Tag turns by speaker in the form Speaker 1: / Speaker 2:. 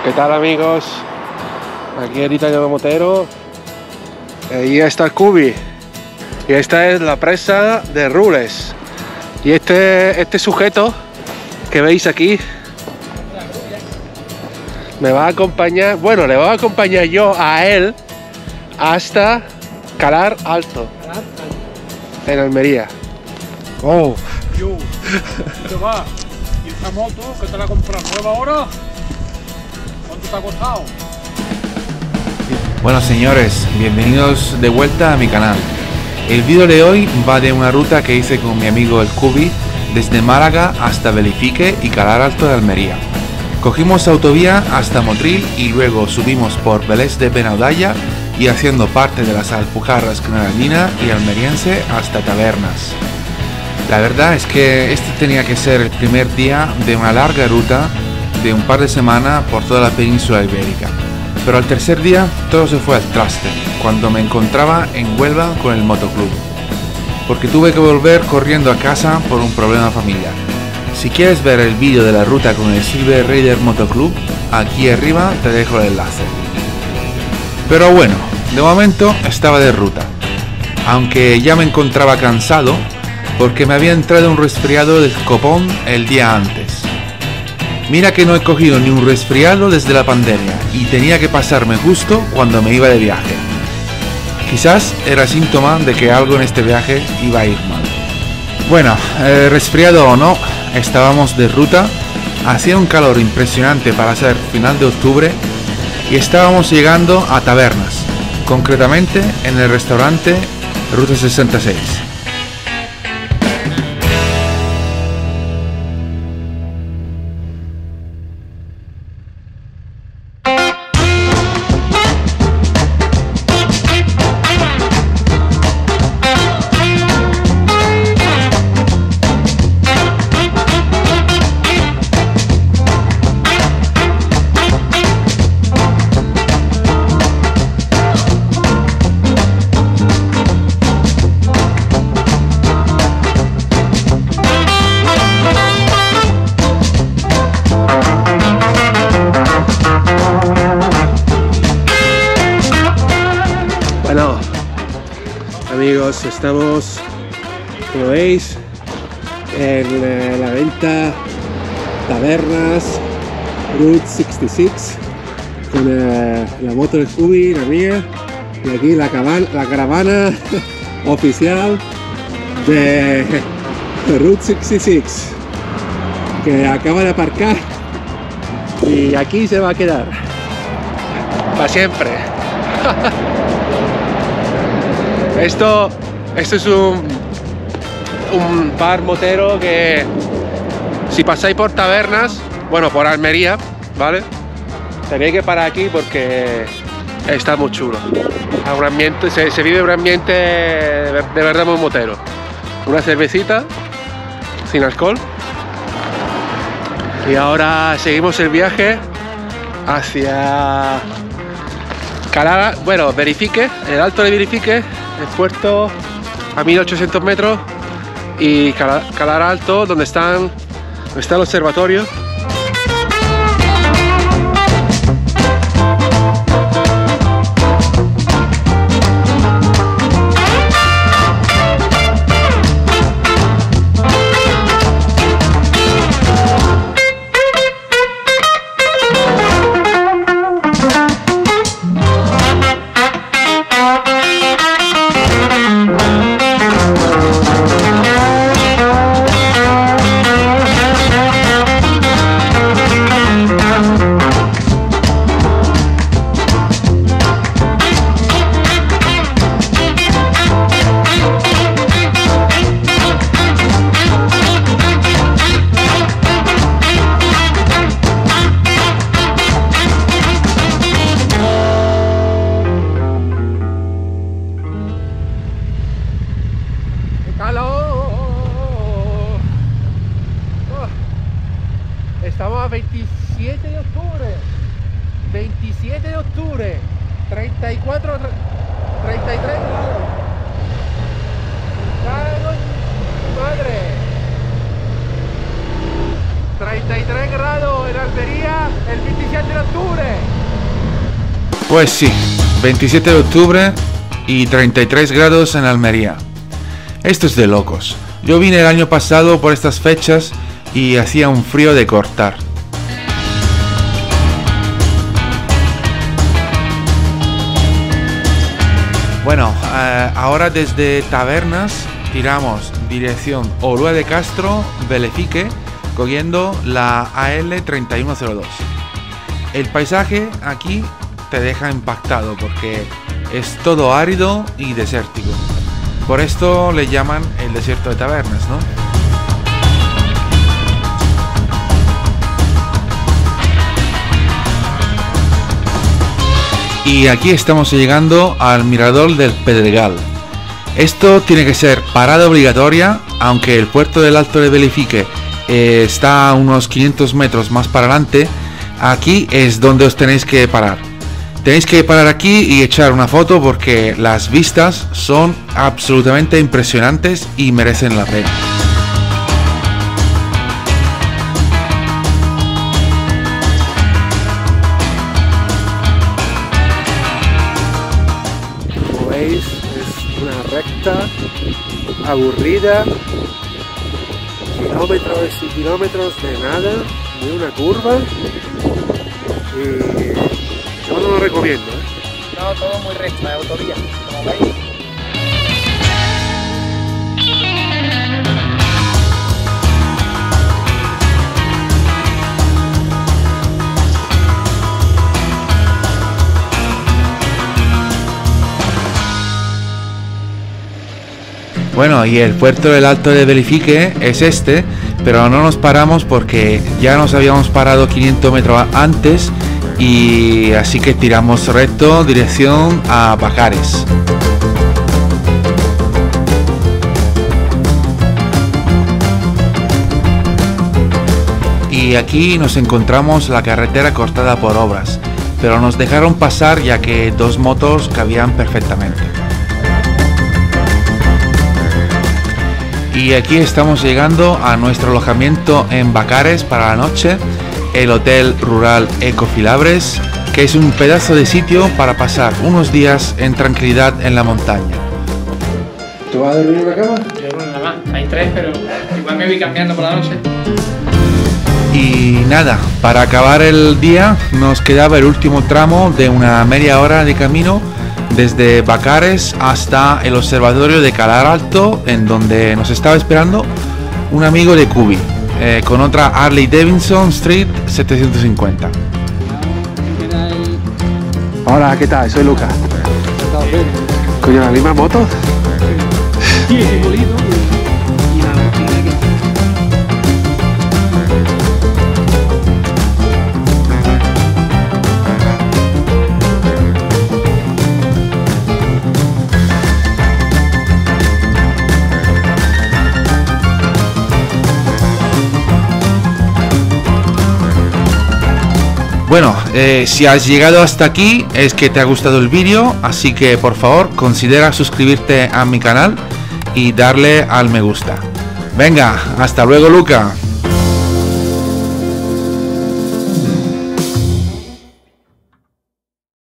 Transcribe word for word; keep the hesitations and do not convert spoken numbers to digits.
Speaker 1: ¿Qué tal, amigos? Aquí el Italiano Motero. Ahí está el Cubi. Y esta es la presa de Rules. Y este, este sujeto que veis aquí me va a acompañar, bueno, le voy a acompañar yo a él hasta Calar Alto, en Almería. Oh.
Speaker 2: Yo, ¿qué va? ¿Y esta moto que te la compras nueva ahora? ¿Cuánto te ha costado?
Speaker 3: Bueno, señores, bienvenidos de vuelta a mi canal. El vídeo de hoy va de una ruta que hice con mi amigo el Cubi desde Málaga hasta Belifique y Calar Alto de Almería. Cogimos autovía hasta Motril y luego subimos por Vélez de Benaudalla y haciendo parte de las Alpujarras granadina y almeriense hasta Tabernas. La verdad es que este tenía que ser el primer día de una larga ruta de un par de semanas por toda la península ibérica. Pero al tercer día todo se fue al traste cuando me encontraba en Huelva con el motoclub, porque tuve que volver corriendo a casa por un problema familiar. Si quieres ver el vídeo de la ruta con el Silver Raider Motoclub, aquí arriba te dejo el enlace. Pero bueno, de momento estaba de ruta, aunque ya me encontraba cansado porque me había entrado un resfriado del copón el día antes. Mira que no he cogido ni un resfriado desde la pandemia y tenía que pasarme justo cuando me iba de viaje. Quizás era síntoma de que algo en este viaje iba a ir mal. Bueno, eh, resfriado o no, estábamos de ruta, hacía un calor impresionante para ser final de octubre y estábamos llegando a Tabernas, concretamente en el restaurante Ruta sesenta y seis.
Speaker 1: Bueno, amigos, estamos, como veis, en eh, la venta Tabernas Route sesenta y seis con eh, la moto del Cubi, la mía, y aquí la, cabana, la caravana oficial de, de Route sesenta y seis que acaba de aparcar y aquí se va a quedar para siempre. Esto, esto es un, un par motero que si pasáis por Tabernas, bueno, por Almería, ¿vale? Tenéis que parar aquí porque está muy chulo. Un ambiente, se, se vive un ambiente de, de verdad muy motero. Una cervecita, sin alcohol. Y ahora seguimos el viaje hacia Calar, bueno, Belifique, el Alto de Belifique, el puerto a mil ochocientos metros, y Calar, Calar Alto, donde están, donde está el observatorio. Estamos a veintisiete de octubre, veintisiete de octubre, treinta y cuatro, treinta y tres grados. ¡Cago en madre! treinta y tres grados en Almería el veintisiete
Speaker 2: de octubre!
Speaker 3: Pues sí, veintisiete de octubre y treinta y tres grados en Almería. Esto es de locos. Yo vine el año pasado por estas fechas y hacía un frío de cortar. Bueno, eh, ahora desde Tabernas tiramos dirección Olúa de Castro, Belefique, cogiendo la A L treinta y uno cero dos. El paisaje aquí te deja impactado porque es todo árido y desértico. Por esto le llaman el desierto de Tabernas, ¿no? Y aquí estamos llegando al mirador del Pedregal. Esto tiene que ser parada obligatoria, aunque el puerto del Alto de Belefique eh, está a unos quinientos metros más para adelante. Aquí es donde os tenéis que parar. Tenéis que parar aquí y echar una foto porque las vistas son absolutamente impresionantes y merecen la pena.
Speaker 1: Como veis, es una recta aburrida, kilómetros y kilómetros de nada, ni una curva, y yo no lo recomiendo, ¿eh?
Speaker 2: No, todo muy recto, de autovía, como veis.
Speaker 3: Bueno, y el puerto del Alto de Belefique es este, pero no nos paramos porque ya nos habíamos parado quinientos metros antes y así que tiramos recto dirección a Bacares. Y aquí nos encontramos la carretera cortada por obras, pero nos dejaron pasar ya que dos motos cabían perfectamente. Y aquí estamos llegando a nuestro alojamiento en Bacares para la noche, el Hotel Rural Ecofilabres, que es un pedazo de sitio para pasar unos días en tranquilidad en la montaña.
Speaker 1: ¿Tú vas a dormir en una cama?
Speaker 2: Yo no nada más, hay tres, pero igual me voy cambiando por la noche.
Speaker 3: Y nada, para acabar el día nos quedaba el último tramo de una media hora de camino desde Bacares hasta el observatorio de Calar Alto, en donde nos estaba esperando un amigo de Cubi, eh, con otra Harley Davidson Street setecientos cincuenta.
Speaker 1: Hola, ¿qué tal? Soy Lucas. Coño, ¿la misma moto?
Speaker 2: Sí, es bonito. Y la máquina que...
Speaker 3: Bueno, eh, si has llegado hasta aquí es que te ha gustado el vídeo, así que por favor considera suscribirte a mi canal y darle al me gusta. Venga, hasta luego, Luca.